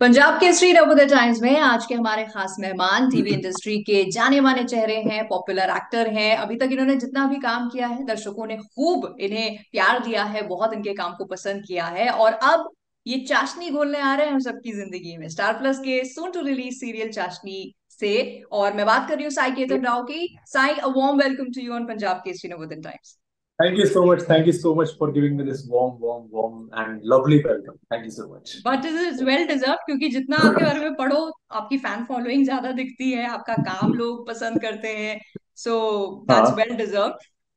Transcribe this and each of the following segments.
Punjab Kesari Navodaya times में आज के हमारे खास मेहमान टीवी इंडस्ट्री के जाने माने चेहरे हैं, पॉपुलर एक्टर हैं। अभी तक इन्होंने जितना भी काम किया है दर्शकों ने खूब इन्हें प्यार दिया है, बहुत इनके काम को पसंद किया है और अब ये चाशनी घोलने आ रहे हैं हम सबकी जिंदगी में स्टार प्लस के सून टू रिलीज सीरियल चाशनी से। और मैं बात कर रही हूँ साई केतन राव की। Sai, a warm welcome to you on Punjab Kesari Navodaya Times. Thank you so much. Thank you so much for giving me this warm, and lovely welcome. Thank you so much. But it is well deserve, क्योंकि जितना आपके बारे में पढ़ो आपकी fan following ज्यादा दिखती है, आपका काम लोग पसंद करते हैं। सो दैट्स हाँ, well deserve.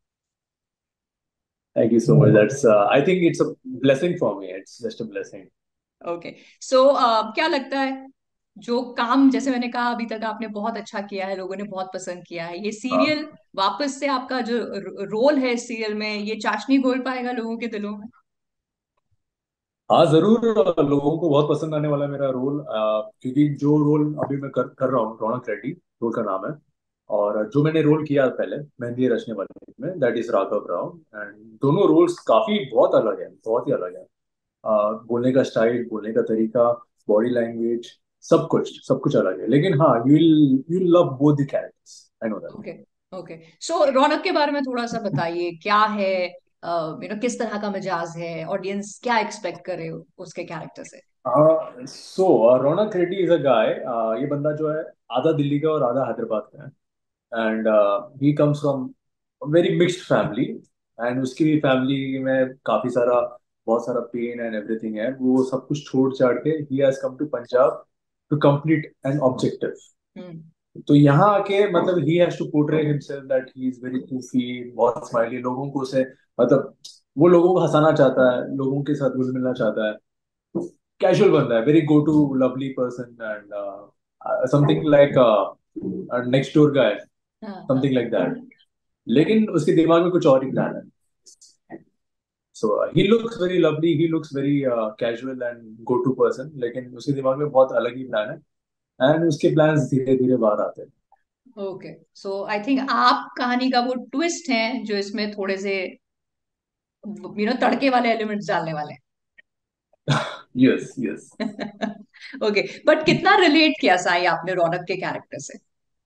thank you so much. That's I think it's a blessing for me. It's just a blessing. Okay. So क्या लगता है, जो काम जैसे मैंने कहा अभी तक आपने बहुत अच्छा किया है, लोगों ने बहुत पसंद किया है, ये हाँ, सीरियल वापस से आपका जो रोल है इस सीरियल में, ये चाशनी घोल पाएगा लोगों के दिलों में? हाँ, जरूर। लोगों को बहुत पसंद आने वाला है मेरा रोल, क्योंकि जो रोल अभी मैं कर रहा हूँ, रौनक रेड्डी रोल का नाम है। और जो मैंने रोल किया पहले मेहंदी रचने वाले में, that is Raghav Rao. And दोनों रोल्स काफी बहुत अलग है, बहुत ही अलग है। बोलने का स्टाइल, बोलने का तरीका, बॉडी लैंग्वेज, सब कुछ अलग है। लेकिन हाँ, you love both the characters, I know that. Okay. Okay. So Raunak के बारे में थोड़ा सा बताइए, क्या है, किस तरह का मिजाज है, ऑडियंस क्या एक्सपेक्ट करे उसके कैरेक्टर से? So Raunak Reddy is a guy. ये बंदा जो है, आधा दिल्ली का और आधा हैदराबाद का है। And he comes from very mixed family. And उसकी फैमिली में बहुत सारा पेन एंड एवरीथिंग है। वो सब कुछ छोड़ छाड़ के ही has come to Punjab to complete an objective. Hmm. तो यहाँ आके मतलब ही has to portray himself that he is very toughie, बहुत स्माइली, लोगों को उसे मतलब वो लोगों को हंसाना चाहता है, लोगों के साथ घुल मिलना चाहता है। कैजुअल बंदा है, very go to lovely person and something like next door guy, हाँ, हाँ। Something like that. लेकिन उसके दिमाग में कुछ और ही प्लान है। So he looks very lovely, he looks very casual and go to person, लेकिन उसके दिमाग में बहुत अलग ही प्लान है। एंड उसके प्लान्स धीरे धीरे बाहर आते हैं। ओके। सो आई थिंक आप कहानी का वो ट्विस्ट है जो इसमें थोड़े से तड़के वाले एलिमेंट्स डालने वाले यस, यस। हैं। ओके। बट कितना रिलेट किया साई आपने रौनक के कैरेक्टर से?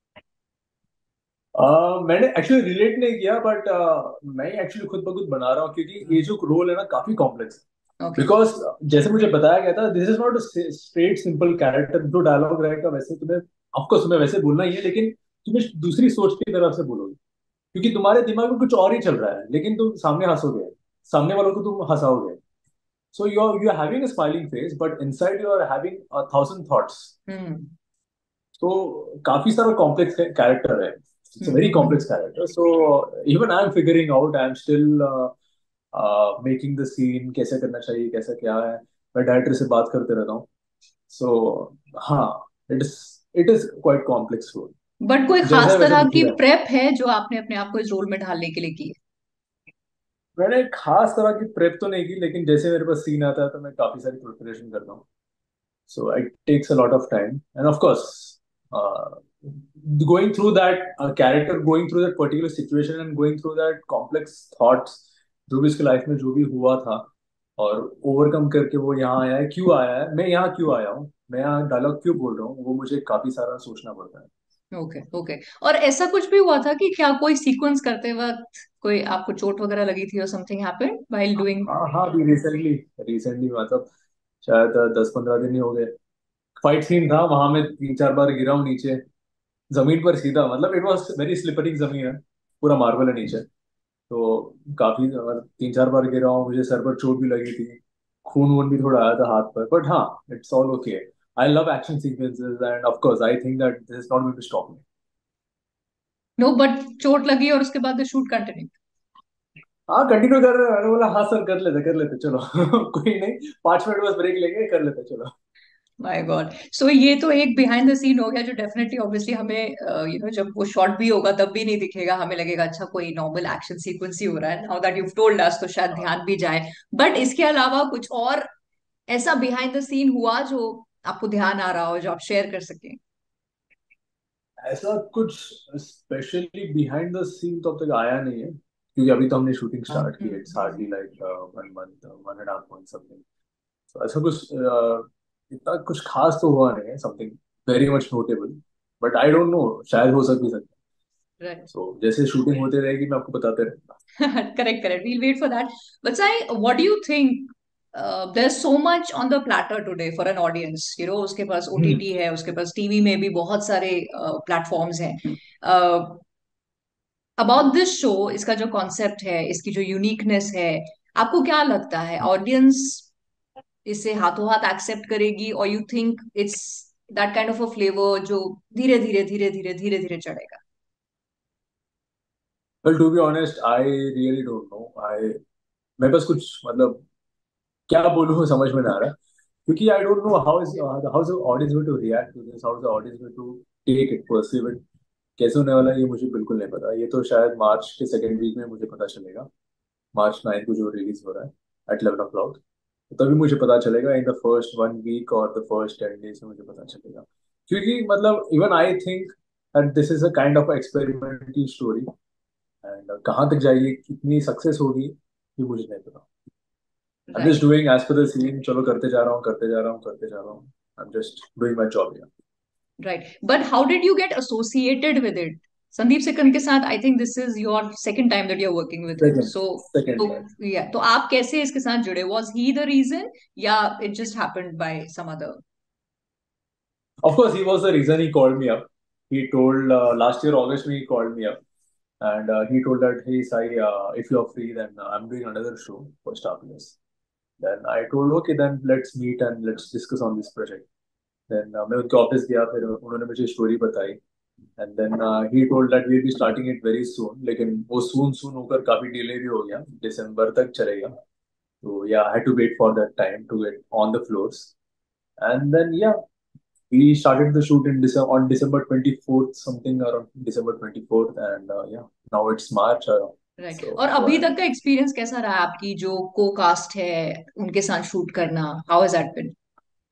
मैंने एक्चुअली रिलेट नहीं किया, बट मैं एक्चुअली खुद ब खुद बना रहा हूँ, क्योंकि ये जो रोल है ना, काफी कॉम्प्लेक्स है। ओके। बिकॉज जैसे मुझे बताया गया था, this is not straight simple character. जो डायलॉग रहेगा वैसे तुम्हें, ऑफकोर्स तुम्हें वैसे बोलना ही है, लेकिन तुम्हें दूसरी सोच की तरफ से बोलोगे, क्योंकि तुम्हारे दिमाग में कुछ और ही चल रहा है, लेकिन तुम सामने हंसोगे, सामने वालों को तुम हंसाओगे। So you are having a smiling face, but inside you are having a thousand thoughts. Hmm. तो काफी सारा कॉम्प्लेक्स कैरेक्टर है। It's a very hmm. Complex character. So even I am figuring out, I am still making the scene, कैसे करना चाहिए, कैसा क्या है। मैं डायरेक्टर से बात करते रहता हूँ। सो हाँ, it is quite complex role. But कोई जैसा खास है वैसे तरह दिख ही की रहा है। प्रेप है जो आपने अपने आप को इस रोल में ढालने के लिए की मैंने खास तरह की प्रेप तो नहीं की, लेकिन जैसे मेरे पास सीन आता है तो मैं काफी सारी प्रिपरेशन करता हूँ। So it takes a lot of time, and of course, uh, going through that character, going through that particular situation, and going through that complex thoughts, जो भी उसके लाइफ में जो भी हुआ था, और ओवरकम करके वो यहाँ आया है, क्यों आया है, मैं यहाँ क्यों आया हूँ, मैं यहाँ डायलॉग क्यों बोल रहा हूँ, वो मुझे काफी सारा सोचना पड़ता है। है? ओके। ओके। और ऐसा कुछ भी हुआ था कि क्या कोई सीक्वेंस करते वक्त कोई आपको चोट वगैरह लगी थी, और समथिंग हैपेंड व्हाइल डूइंग? हाँ, हाँ, अभी रिसेंटली रिसेंटली मतलब शायद 10-15 दिन ही हो गए। फाइट सीन था, वहां में 3-4 बार गिरा हूँ नीचे, जमीन पर सीधा, मतलब इट वॉज वेरी स्लिपरी जमीन है, पूरा मार्बल है नीचे। तो काफी मतलब 3-4 बार गिरा हूँ, मुझे सर पर चोट भी लगी थी, खून वून भी थोड़ा आया था हाथ पर, बट हाँ, it's all okay. I love action sequences, and of course I think that this is not going to stop me. No, but चोट लगी और उसके बाद शूट कंटिन्यू? हाँ, कंटिन्यू कर रहे हैं। मैंने बोला हाँ सर, कर लेते चलो। कोई नहीं, 5 मिनट बस ब्रेक लेंगे, कर लेते चलो। My God. सो ये तो एक बिहाइंड द सीन हो गया जो डेफिनेटली ऑब्वियसली हमें जब वो शॉट भी होगा तब भी नहीं दिखेगा, हमें लगेगा अच्छा कोई नॉर्मल एक्शन सीक्वेंस ही हो रहा है। Now that you told us तो शायद हाँ, ध्यान भी जाए। बट इसके अलावा कुछ और ऐसा बिहाइंड द सीन हुआ जो आपको ध्यान आ रहा हो, जो आप शेयर कर सकें? ऐसा कुछ स्पेशली बिहाइंड द सीन तो अब तक आया नहीं है, क्योंकि अभी तो हमने शूटिंग स्टार्ट की है। It's hmm. Hardly like 1 month, 1.5 month something. तो ऐसा कुछ इतना कुछ खास तो हुआ नहीं है, something very much notable, but I don't know, शायद हो सक भी सकता है। राइट। सो जैसे शूटिंग होते रहेगी मैं आपको बताते रहूंगा। Correct, correct. We'll wait for that. But Sai, what do you think? There's so much on the platter today for an audience. You know, उसके पास हम्म। OTT है, उसके पास टीवी में भी बहुत सारे प्लेटफॉर्म्स हैं. Uh, अबाउट दिस शो, इसका जो कॉन्सेप्ट है, इसकी जो यूनिकनेस है, आपको क्या लगता है ऑडियंस इसे हाथों हाथ एक्सेप्ट करेगी, और you think it's that kind of a flavour जो धीरे धीरे धीरे धीरे धीरे धीरे चढ़ेगा? Well to be honest I really don't know. I मैं बस कुछ मतलब क्या बोलूँ समझ में ना आ रहा, क्योंकि I don't know how is audience going to react to this, how is the audience going to take it, perceive it. कैसे होने वाला है ये मुझे बिल्कुल नहीं पता। ये तो शायद मार्च के सेकेंड वीक में मुझे पता चलेगा, मार्च 9 को जो रिलीज हो रहा है एट 11 o'clock। तो तभी मुझे पता चलेगा, इन द फर्स्ट 1 वीक और द फर्स्ट 10 डेज में मुझे पता चलेगा। क्योंकि मतलब even I think that this is a kind of experimental story, and कहाँ तक जाएगी, कितनी सक्सेस होगी, ये मुझे नहीं पता। I am just right, doing as per the scene, चलो करते जा रहा हूँ करते जा रहा हूँ करते जा रहा हूँ। I am just doing my job. Right. But how did you get associated with it? Sandeep Sikand के साथ I think this is your second time that you are working with him, second so second तो time. या तो आप कैसे इसके साथ जुड़े? वाज ही द रीजन, या it just happened by some other? Of course, he was the reason he called me up. He told last year August he called me up, and he told that, hey Sai, if you're free, then I'm doing another show for Star Plus. Then I told, okay, then let's meet and let's discuss on this project. Then मैं उनके office गया, फिर उन्होंने मुझे story बताई, and then he told that we be starting it very soon, लेकिन वो सून सून होकर काफी डिले भी हो गया, दिसंबर तक चलेगा। तो yeah I had to wait for that time to get on the floors, and then yeah we started the shoot in December, on December 24th, something around December 24th, and yeah, now it's March. Right. So और go अभी ahead. तक का experience कैसा रहा आपकी जो को cast है उनके साथ शूट करना? How has that been?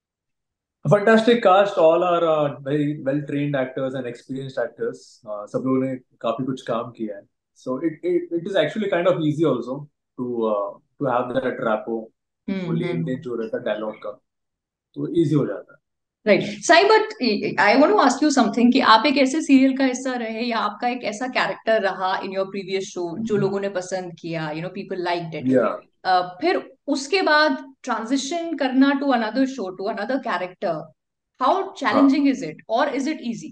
A fantastic cast, all are very well trained actors and experienced actors. सब लोगों ने काफी कुछ काम किया है. So it is actually kind of easy also to have that rapport, वो लेन हम्म. देन जो रहता है डायलॉग का, तो easy हो जाता है. Right. Sai, but I want to ask you something कि आप एक ऐसे सीरियल का हिस्सा रहे, या आपका एक ऐसा कैरेक्टर रहा इन योर प्रीवियस शो जो लोगों ने पसंद किया, you know, people liked it, Yeah. फिर उसके बाद ट्रांजिशन करना to another show, to another character, how हाँ. चैलेंजिंग इज इट, और is it easy?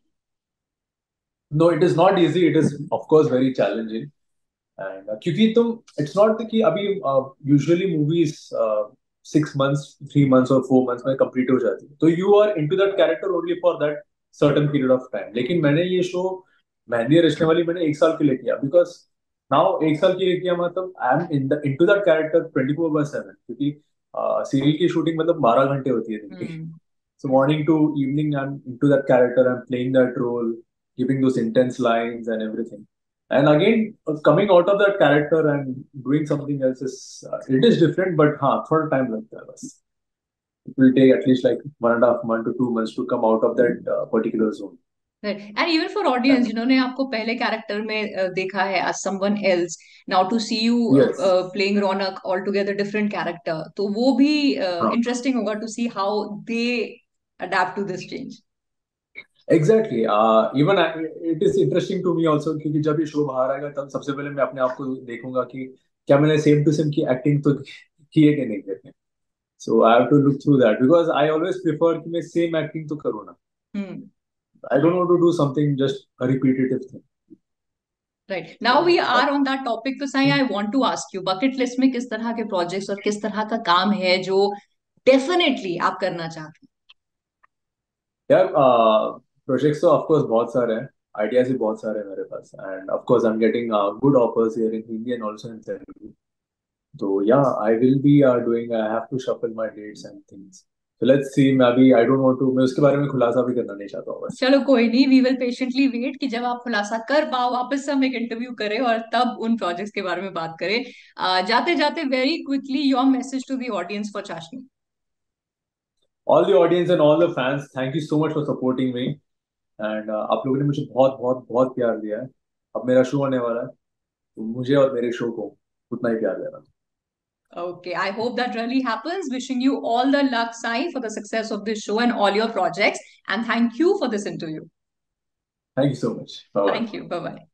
No, it is not easy. It is of course very challenging. And क्योंकि तुम, it's not कि अभी यूजुअली मूवीज 6 मंथ्स 3 मंथ्स और 4 months में complete हो जाती है, तो you are into that character only for that certain period of time. लेकिन मैंने ये शो मेहंदी रचने वाली मैंने 1 साल के लिए किया, बिकॉज नाउ 1 साल के लिए किया, मतलब I am into that character 24/7, क्योंकि सीरियल की शूटिंग मतलब 12 घंटे होती है दिन की। हम्म. So morning to evening, I'm into that character. I'm playing that role, giving those intense lines and everything. And again, coming out of that character and doing something else is it is different. But हाँ, थोड़ा time लगता है बस. It will take at least like 1.5 month to 2 months to come out of that particular zone. And even for audience जिन्होंने आपको पहले character में देखा है as someone else, now to see you Yes. Playing Raunak all together different character, तो वो भी हाँ. इंटरेस्टिंग होगा to see how they adapt to this change. Exactly. Even it is interesting to me also, क्योंकि जब ये शो बाहर आएगा तब सबसे पहले मैं अपने आप को देखूंगा कि क्या मैंने सेम टू सेम की एक्टिंग तो की है कि नहीं करके. So I have to look through that because I always prefer कि मैं same acting तो करूँ ना. Hmm. I don't want to do something just a repetitive thing. Right. Now we So are on that topic, तो Sai I want to ask you, bucket list में किस तरह के प्रोजेक्ट्स और किस तरह का काम है जो डेफिनेटली आप करना चाहते यार प्रोजेक्ट्स तो ऑफ कोर्स बहुत सारे हैं, आइडियाज भी बहुत सारे हैं मेरे पास, and of course I am getting good offers here in Hindi and also in Telugu. तो yeah I will be doing, I have to shuffle my dates and things. So let's see. मैं अभी आई डोंट वांट टू, मैं उसके बारे में खुलासा भी करना नहीं चाहता हूँ हैं? बस. चलो कोई नहीं, वी विल पेशेंटली वेट कि जब आप खुलासा कर पाओ वापस से हम एक इंटरव्यू करें और तब उन प्रोजेक्ट्स के बारे में बात करें. जाते जाते very quickly your message to the audience for Chashni. All the audience and all the fans, thank you so much for supporting me, and आप लोगों ने मुझे बहुत बहुत बहुत प्यार दिया है. अब मेरा शो होने वाला है, तो मुझे और मेरे शो को उतना ही प्यार देना. Okay, I hope that really happens. Wishing you all the luck, Sai, for the success of this show and all your projects. And thank you for this interview. Thank you so much. Bye bye. Thank you. Bye bye.